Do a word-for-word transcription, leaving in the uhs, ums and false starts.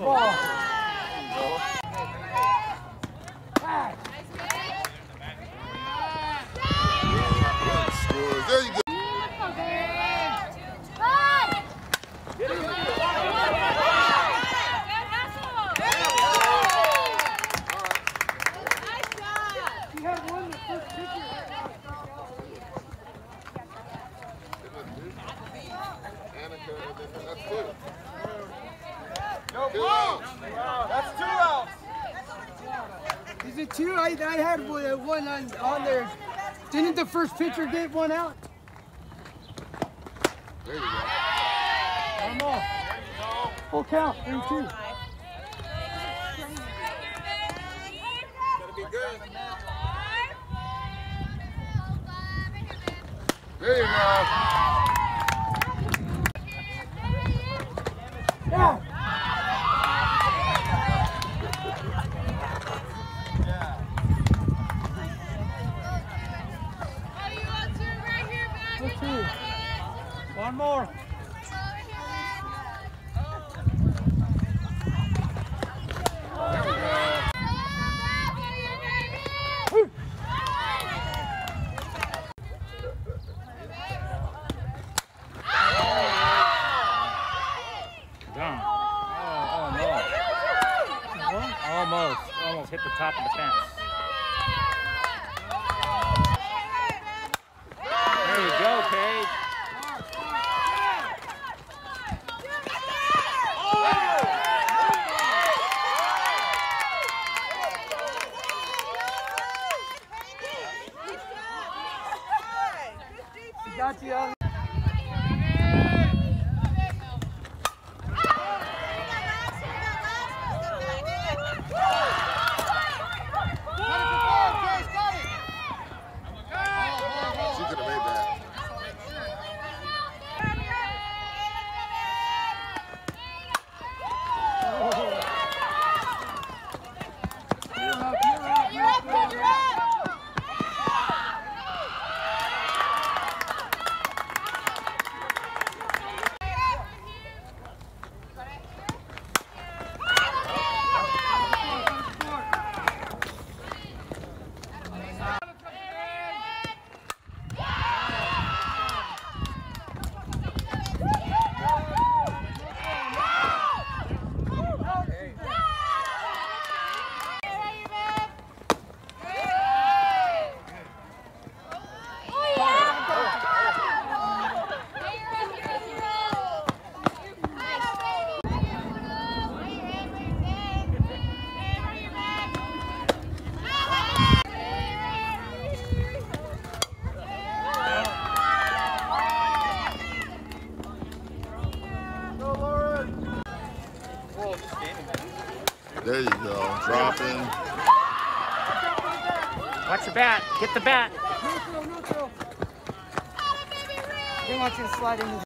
ball. There you go. That's two outs. Is it two? I, I had one on, on there. Didn't the first pitcher get one out? There you go. One more. Full count. Three, two. Gotta be good. There you go. Yeah. One more. Done. Oh, almost. Almost. Almost hit the top of the fence. There you go, Paige. Got you on. She could have made that. There you go, dropping. Watch the bat. Get the bat. Neutral, neutral. They want you to slide in.